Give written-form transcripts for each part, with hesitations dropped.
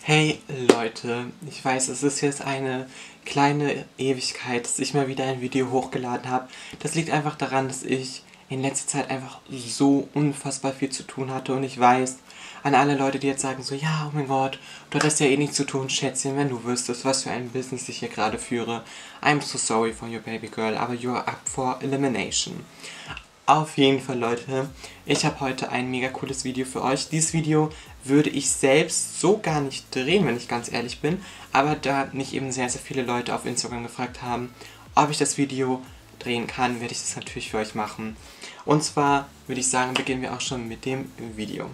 Hey Leute, ich weiß, es ist jetzt eine kleine Ewigkeit, dass ich mal wieder ein Video hochgeladen habe. Das liegt einfach daran, dass ich in letzter Zeit einfach so unfassbar viel zu tun hatte und ich weiß, an alle Leute, die jetzt sagen so, ja, oh mein Gott, du hattest ja eh nichts zu tun, Schätzchen, wenn du wüsstest, was für ein Business ich hier gerade führe. I'm so sorry for you, baby girl, aber you're up for elimination. Auf jeden Fall, Leute, ich habe heute ein mega cooles Video für euch. Dieses Video würde ich selbst so gar nicht drehen, wenn ich ganz ehrlich bin. Aber da mich eben sehr, sehr viele Leute auf Instagram gefragt haben, ob ich das Video drehen kann, werde ich das natürlich für euch machen. Und zwar würde ich sagen, beginnen wir auch schon mit dem Video.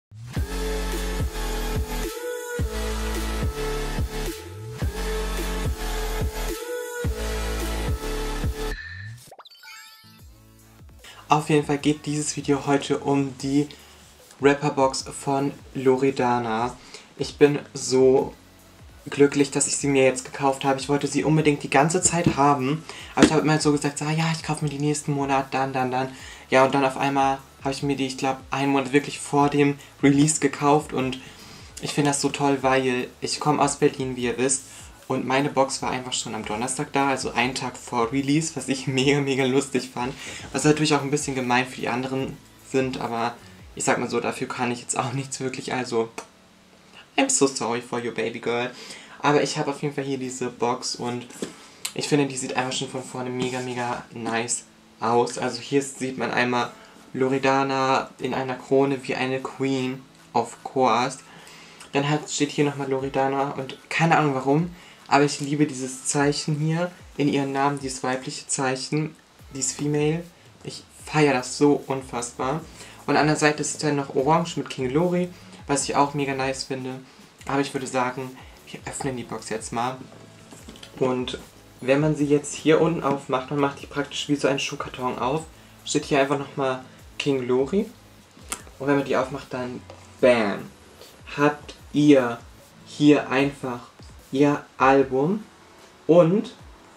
Auf jeden Fall geht dieses Video heute um die Rapperbox von Loredana. Ich bin so glücklich, dass ich sie mir jetzt gekauft habe. Ich wollte sie unbedingt die ganze Zeit haben, aber ich habe immer so gesagt, ja, ich kaufe mir die nächsten Monate, dann. Ja, und dann auf einmal habe ich mir die, ich glaube, einen Monat wirklich vor dem Release gekauft und ich finde das so toll, weil ich komme aus Berlin, wie ihr wisst. Und meine Box war einfach schon am Donnerstag da, also einen Tag vor Release, was ich mega, mega lustig fand. Was natürlich auch ein bisschen gemein für die anderen sind, aber ich sag mal so, dafür kann ich jetzt auch nichts wirklich, also I'm so sorry for you, baby girl. Aber ich habe auf jeden Fall hier diese Box und ich finde, die sieht einfach schon von vorne mega, mega nice aus. Also hier sieht man einmal Loredana in einer Krone wie eine Queen, of course. Dann steht hier nochmal Loredana und keine Ahnung warum, aber ich liebe dieses Zeichen hier in ihrem Namen, dieses weibliche Zeichen, dieses Female. Ich feiere das so unfassbar. Und an der Seite ist dann noch orange mit King Lori, was ich auch mega nice finde. Aber ich würde sagen, wir öffnen die Box jetzt mal. Und wenn man sie jetzt hier unten aufmacht, man macht die praktisch wie so einen Schuhkarton auf, steht hier einfach nochmal King Lori. Und wenn man die aufmacht, dann bam, habt ihr hier einfach ihr Album und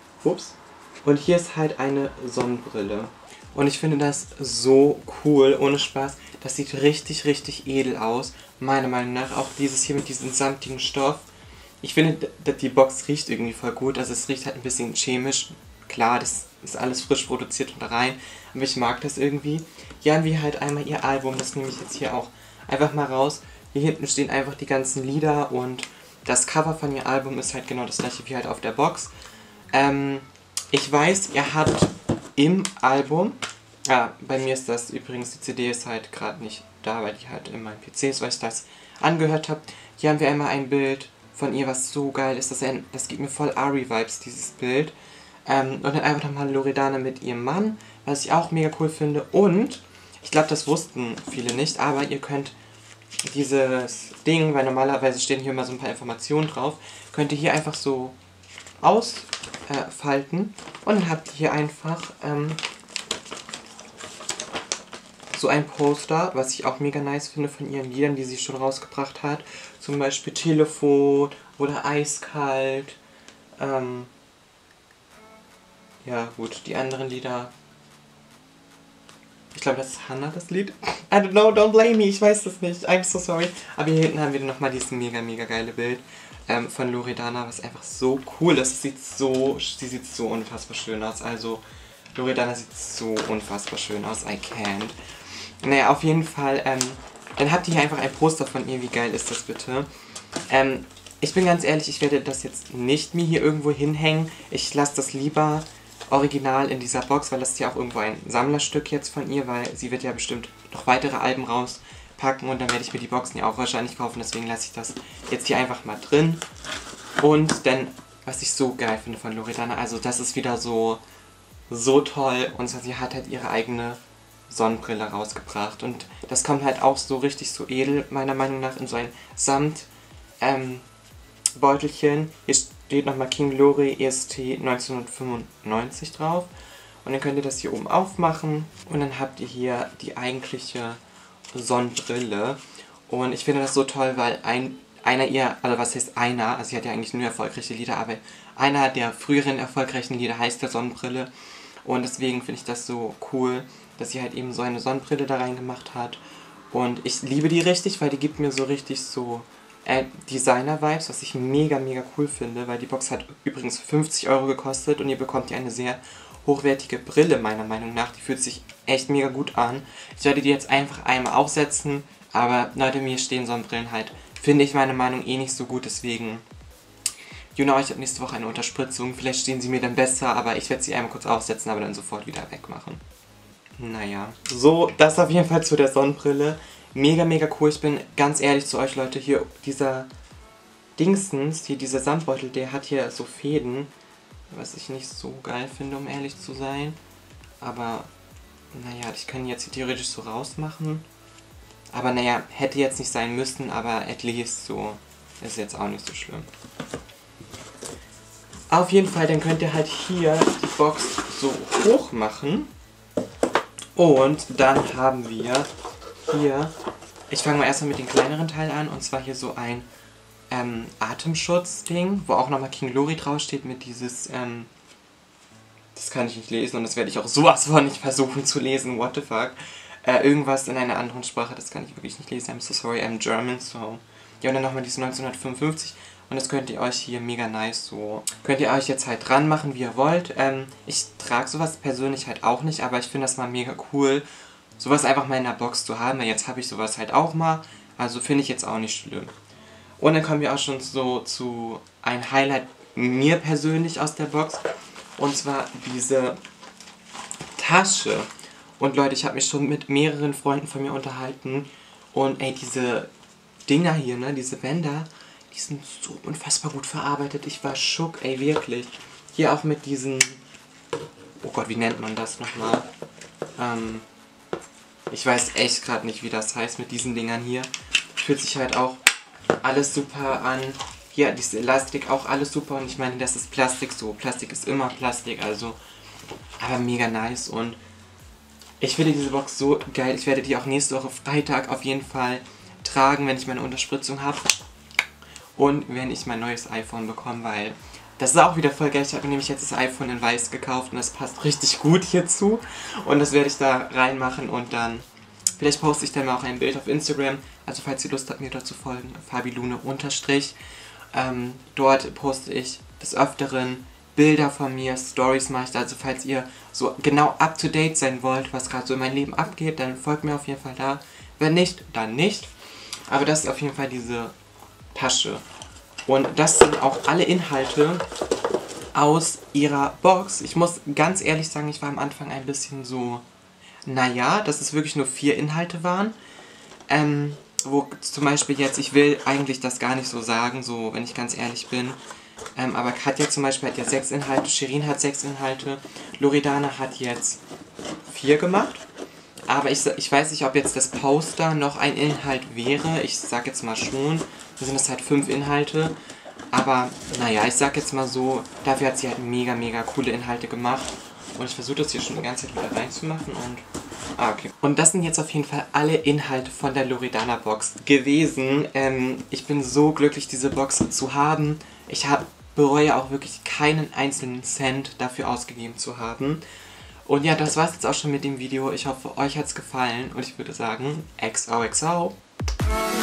hier ist halt eine Sonnenbrille. Und ich finde das so cool, ohne Spaß. Das sieht richtig, richtig edel aus, meiner Meinung nach. Auch dieses hier mit diesem samtigen Stoff. Ich finde, die Box riecht irgendwie voll gut. Also es riecht halt ein bisschen chemisch. Klar, das ist alles frisch produziert und rein. Aber ich mag das irgendwie. Hier haben wir halt einmal ihr Album. Das nehme ich jetzt hier auch einfach mal raus. Hier hinten stehen einfach die ganzen Lieder und das Cover von ihr Album ist halt genau das gleiche wie halt auf der Box. Ich weiß, ihr habt im Album, bei mir ist das übrigens, die CD ist halt gerade nicht da, weil die halt in meinem PC ist, weil ich das angehört habe. Hier haben wir einmal ein Bild von ihr, was so geil ist. Das gibt mir voll Ari-Vibes, dieses Bild. Und dann einfach nochmal Loredana mit ihrem Mann, was ich auch mega cool finde. Und, ich glaube, das wussten viele nicht, aber ihr könnt dieses Ding, weil normalerweise stehen hier immer so ein paar Informationen drauf, könnt ihr hier einfach so ausfalten und dann habt ihr hier einfach so ein Poster, was ich auch mega nice finde von ihren Liedern, die sie schon rausgebracht hat. Zum Beispiel Telefon oder Eiskalt. Ja gut, die anderen Lieder. Ich glaube, das ist Hannah, das Lied. I don't know, don't blame me, ich weiß das nicht. I'm so sorry. Aber hier hinten haben wir nochmal dieses mega, mega geile Bild von Loredana, was einfach so cool ist. Sie sieht so unfassbar schön aus. Also, Loredana sieht so unfassbar schön aus. I can't. Naja, auf jeden Fall, dann habt ihr hier einfach ein Poster von ihr. Wie geil ist das bitte? Ich bin ganz ehrlich, ich werde das jetzt nicht mir hier irgendwo hinhängen. Ich lasse das lieber original in dieser Box, weil das ist ja auch irgendwo ein Sammlerstück jetzt von ihr, weil sie wird ja bestimmt noch weitere Alben rauspacken und dann werde ich mir die Boxen ja auch wahrscheinlich kaufen, deswegen lasse ich das jetzt hier einfach mal drin. Und dann, was ich so geil finde von Loredana, also das ist wieder so toll, und zwar sie hat halt ihre eigene Sonnenbrille rausgebracht und das kommt halt auch so richtig so edel, meiner Meinung nach, in so ein Samt Beutelchen. Hier steht nochmal King Lori EST 1995 drauf. Und dann könnt ihr das hier oben aufmachen. Und dann habt ihr hier die eigentliche Sonnenbrille. Und ich finde das so toll, weil einer ihr, also was heißt einer, also sie hat ja eigentlich nur erfolgreiche Lieder, aber einer der früheren erfolgreichen Lieder heißt der Sonnenbrille. Und deswegen finde ich das so cool, dass sie halt eben so eine Sonnenbrille da reingemacht hat. Und ich liebe die richtig, weil die gibt mir so richtig so Designer-Vibes, was ich mega, mega cool finde, weil die Box hat übrigens 50 € gekostet und ihr bekommt hier eine sehr hochwertige Brille, meiner Meinung nach. Die fühlt sich echt mega gut an. Ich werde die jetzt einfach einmal aufsetzen, aber Leute, mir stehen Sonnenbrillen halt, finde ich meine Meinung eh nicht so gut, deswegen, ich habe nächste Woche eine Unterspritzung, vielleicht stehen sie mir dann besser, aber ich werde sie einmal kurz aufsetzen, aber dann sofort wieder wegmachen. Naja, so, das auf jeden Fall zu der Sonnenbrille. Mega, mega cool. Ich bin ganz ehrlich zu euch, Leute, hier dieser Dingsens, hier dieser Samtbeutel, der hat hier so Fäden, was ich nicht so geil finde, um ehrlich zu sein. Aber, naja, ich kann jetzt hier theoretisch so rausmachen. Aber naja, hätte jetzt nicht sein müssen, aber at least so ist jetzt auch nicht so schlimm. Auf jeden Fall, dann könnt ihr halt hier die Box so hoch machen. Und dann haben wir hier, ich fange mal erstmal mit dem kleineren Teil an, und zwar hier so ein Atemschutz-Ding, wo auch nochmal King Lori draufsteht mit dieses, das kann ich nicht lesen und das werde ich auch sowas von nicht versuchen zu lesen, what the fuck. Irgendwas in einer anderen Sprache, das kann ich wirklich nicht lesen, I'm so sorry, I'm German, so. Ja, und dann nochmal dieses 1955 und das könnt ihr euch hier mega nice so, könnt ihr euch jetzt halt dran machen, wie ihr wollt. Ich trage sowas persönlich halt auch nicht, aber ich finde das mal mega cool, sowas einfach mal in der Box zu haben, weil jetzt habe ich sowas halt auch mal, also finde ich jetzt auch nicht schlimm. Und dann kommen wir auch schon so zu einem Highlight mir persönlich aus der Box, und zwar diese Tasche. Und Leute, ich habe mich schon mit mehreren Freunden von mir unterhalten und ey, diese Dinger hier, ne, diese Bänder, die sind so unfassbar gut verarbeitet. Ich war schock, ey, wirklich. Hier auch mit diesen, oh Gott, wie nennt man das nochmal? Ich weiß echt gerade nicht, wie das heißt mit diesen Dingern hier. Fühlt sich halt auch alles super an. Hier, diese Elastik auch alles super, und ich meine, das ist Plastik, so. Plastik ist immer Plastik, also, aber mega nice, und ich finde diese Box so geil. Ich werde die auch nächste Woche Freitag auf jeden Fall tragen, wenn ich meine Unterspritzung habe. Und wenn ich mein neues iPhone bekomme, weil das ist auch wieder voll geil. Ich habe mir nämlich jetzt das iPhone in weiß gekauft und das passt richtig gut hierzu. Und das werde ich da reinmachen und dann, vielleicht poste ich dann mal auch ein Bild auf Instagram. Also falls ihr Lust habt, mir dort zu folgen, fabilune_. Dort poste ich des Öfteren Bilder von mir, Stories mache ich da, also falls ihr so genau up to date sein wollt, was gerade so in meinem Leben abgeht, dann folgt mir auf jeden Fall da. Wenn nicht, dann nicht. Aber das ist auf jeden Fall diese Tasche. Und das sind auch alle Inhalte aus ihrer Box. Ich muss ganz ehrlich sagen, ich war am Anfang ein bisschen so, naja, dass es wirklich nur 4 Inhalte waren. Wo zum Beispiel jetzt, ich will eigentlich das gar nicht so sagen, so wenn ich ganz ehrlich bin. Aber Katja zum Beispiel hat ja 6 Inhalte, Shirin hat 6 Inhalte, Loredana hat jetzt 4 gemacht. Aber ich weiß nicht, ob jetzt das Poster noch ein Inhalt wäre. Ich sag jetzt mal schon, da sind es halt 5 Inhalte. Aber naja, ich sag jetzt mal so, dafür hat sie halt mega, mega coole Inhalte gemacht. Und ich versuche das hier schon die ganze Zeit wieder reinzumachen und... okay. Und das sind jetzt auf jeden Fall alle Inhalte von der Loredana Box gewesen. Ich bin so glücklich, diese Box zu haben. Ich bereue auch wirklich keinen einzelnen Cent dafür ausgegeben zu haben. Und ja, das war's jetzt auch schon mit dem Video. Ich hoffe, euch hat's gefallen und ich würde sagen, XOXO.